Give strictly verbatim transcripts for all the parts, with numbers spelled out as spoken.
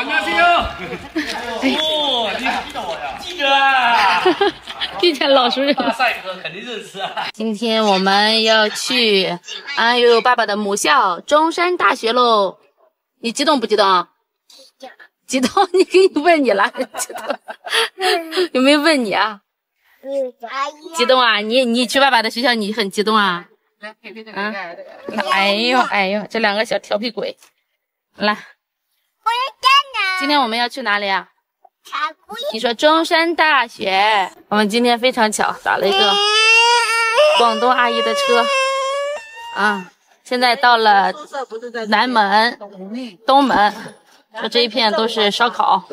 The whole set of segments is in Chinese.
안녕하세요. 오， 你记得我呀？记得啊。 遇见老熟人。 大帅哥肯定认识啊。 今天我们要去安悠悠爸爸的母校中山大学喽，你激动不激动？激动，你给你问你了，激动，有没有问你啊？激动啊！你你去爸爸的学校，你很激动啊？啊！哎呦哎呦，这两个小调皮鬼，来，今天我们要去哪里啊？你说中山大学。我们今天非常巧，打了一个广东阿姨的车啊，现在到了南门、东门，说这一片都是烧烤。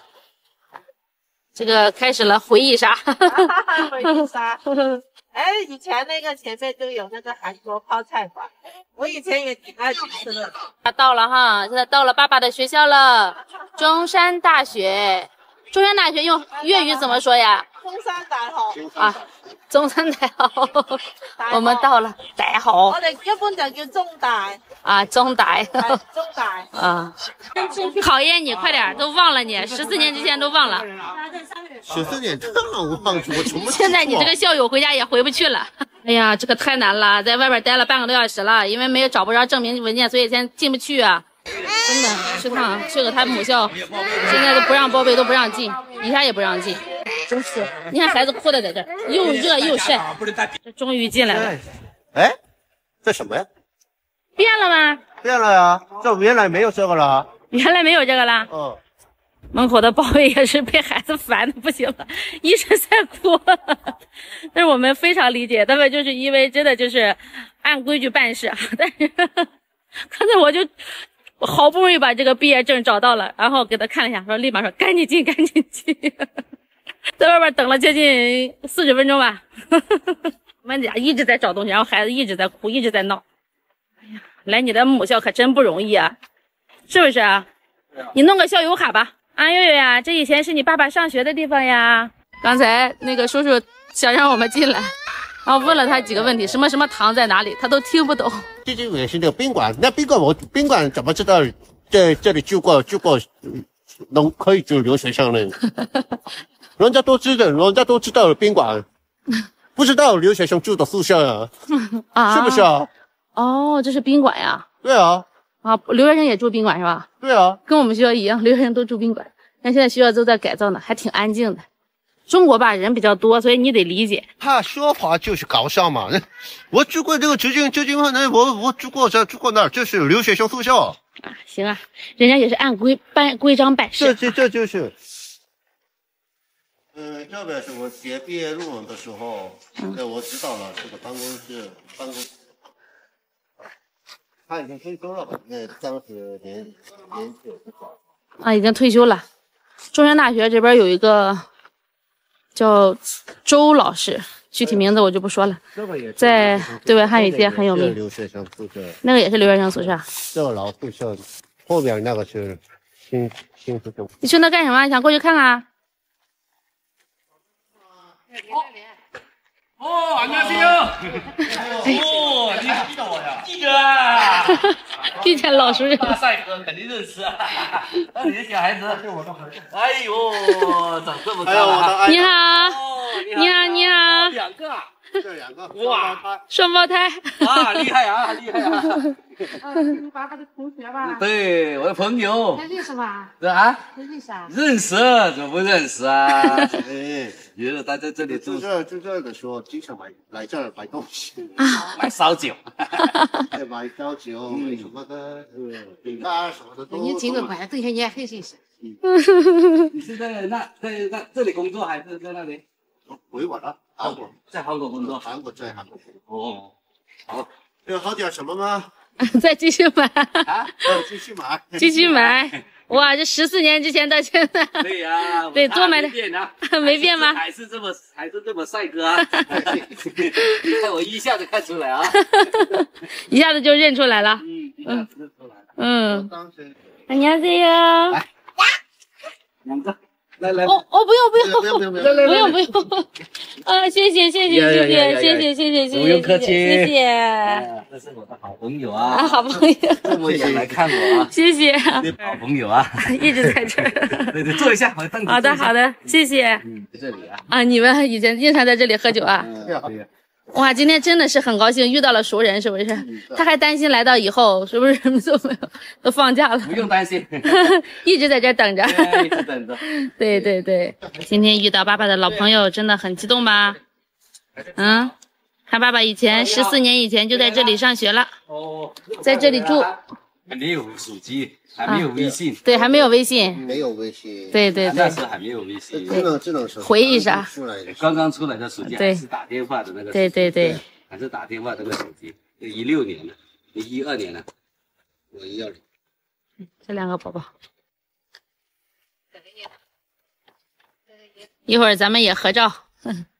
这个开始了回忆杀。 回忆杀。哎，以前那个前面就有那个韩国泡菜馆，我以前也挺爱去吃的。 他到了哈，现在到了爸爸的学校了，中山大学。中山大学用粤语怎么说呀？ 中山大學啊，中山大學，我們到了大學。我哋一般就叫中大。 啊，中大。 中大。 啊，考驗你，快點，都忘了你，十四年之前都忘了。 十四年这我忘记我什么？ 現在你這個校友回家也回不去了。哎呀，這個太難了，在外邊待了半個多小時了，因為沒有找不着證明文件，所以先進不去啊。真的，去趟去个他母校，现在都不让报备，都不让进，一下也不让进，真是。你看孩子哭的在这儿，又热又晒，这终于进来了。 哎，这什么呀？ 变了吗？ 变了呀，这原来没有这个了。 原来没有这个了。 嗯。 门口的报备也是被孩子烦的不行了，一直在哭。但是我们非常理解，他们就是因为真的就是按规矩办事，但是刚才我就。我好不容易把这个毕业证找到了，然后给他看了一下，说立马说赶紧进，赶紧进，在外边等了接近四十分钟吧。我们俩一直在找东西，然后孩子一直在哭，一直在闹。哎呀，来你的母校可真不容易啊，是不是啊？你弄个校友卡吧。安悠悠呀，这以前是你爸爸上学的地方呀。刚才那个叔叔想让我们进来。然后问了他几个问题，什么什么堂在哪里，他都听不懂。 这就也是那个宾馆，那宾馆我宾馆怎么知道在这里住过住过，能可以住留学生呢？人家都知道，人家都知道宾馆，不知道留学生住的宿舍啊，啊是不是啊？ 哦，这是宾馆呀？ 对啊。 啊，留学生也住宾馆是吧？ 对啊， 跟我们学校一样，留学生都住宾馆，但现在学校都在改造呢，还挺安静的。中国吧人比较多，所以你得理解。 他说法就是搞笑嘛。我住过这个浙江，浙江那我我住过这住过那儿，这是留学生宿舍。啊， 行啊，人家也是按规办规章办事。 这这这就是。嗯，这边是我写毕业论文的时候，这我知道了，这个办公室办公室。他已经退休了吧？那三十年年纪。 啊，已经退休了。中山大学这边有一个。叫周老师，具体名字我就不说了，在对外汉语界很有名。 留学生宿舍， 那个也是留学生宿舍。 这个老宿舍，后面那个是新新宿舍。 你去那干什么？想过去看看？ 哦，안녕하세요。哦，你记得我呀？记得啊。 遇见老熟人。 大帅哥肯定认识啊。那你的小孩子是我的孩子。哎呦，长这么高啊！ 你好，你好，你好。 两个啊。 这两个。 哇， 双胞胎。 啊，厉害啊，厉害啊！ 啊，你爸爸的同学吧？ 对，我的朋友。 认识吧？ 对啊。 认识啊？ 认识，怎么不认识啊？哎，觉得他在这里住。 住这住这的时候，经常买来这儿买东西。 啊，买烧酒。 买烧酒，买什么的，饼干什么的都。 你经过关，等一下你也很认识。 你是在那在那这里工作还是在那里？ 回我了，韩国， 在韩国工作。 韩国在韩国。 哦，好， 要喝点什么吗？ 再继续买。 啊，继续买。 继续买。哇，这十四年之前到现在。 对呀。 对，多买点。 没变啊。 没变吗？ 还是这么还是这么帅哥啊！你看我一下就看出来啊。 一下子就认出来了。 嗯，一下子认出来了。 嗯。 当时。 안녕하세요。 来。两个。 来来， 哦哦，不用不用不用不用不用， 不用不用，啊，谢谢谢谢谢谢谢谢谢谢谢， 不用客气， 谢谢。 这是我的好朋友啊， 啊，好朋友， 这么远来看我啊， 谢谢， 好朋友啊， 一直在这儿。 对对，坐一下，我凳子。 好的好的，谢谢。 嗯，在这里啊。 啊，你们以前经常在这里喝酒啊？ 嗯，对呀。 哇，今天真的是很高兴遇到了熟人，是不是？他还担心来到以后是不是都没有都放假了？ 不用担心， 一直在这等着。 一直等着。 对对对，今天遇到爸爸的老朋友，真的很激动吧？嗯，看爸爸以前十四年以前就在这里上学了， 哦， 在这里住。 还没有手机，还没有微信。 对，还没有微信。 没有微信。 对对对。 那时还没有微信。 智能智能手机。 回忆杀。 刚刚出来的手机还是打电话的那个。 对对对。 还是打电话的那个手机，一六年了，一二年了，我一二年。 这两个宝宝。一会儿咱们也合照。